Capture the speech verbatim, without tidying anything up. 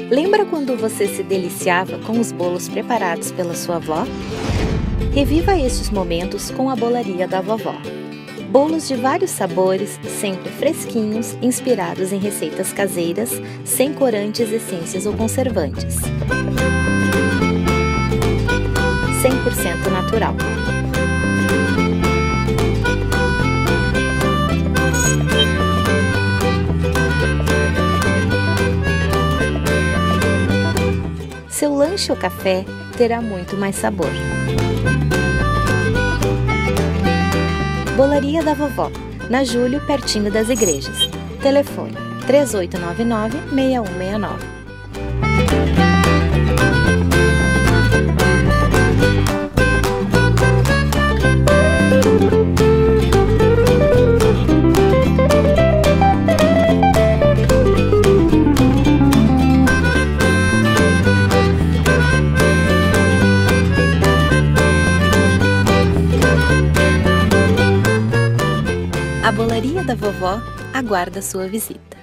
Lembra quando você se deliciava com os bolos preparados pela sua avó? Reviva estes momentos com a Bolaria da Vovó. Bolos de vários sabores, sempre fresquinhos, inspirados em receitas caseiras, sem corantes, essências ou conservantes. cem por cento natural. Seu lanche ou café terá muito mais sabor. Bolaria da Vovó, na Júlio, pertinho das igrejas. Telefone três oito nove nove, seis um seis nove. A Bolaria da Vovó aguarda sua visita.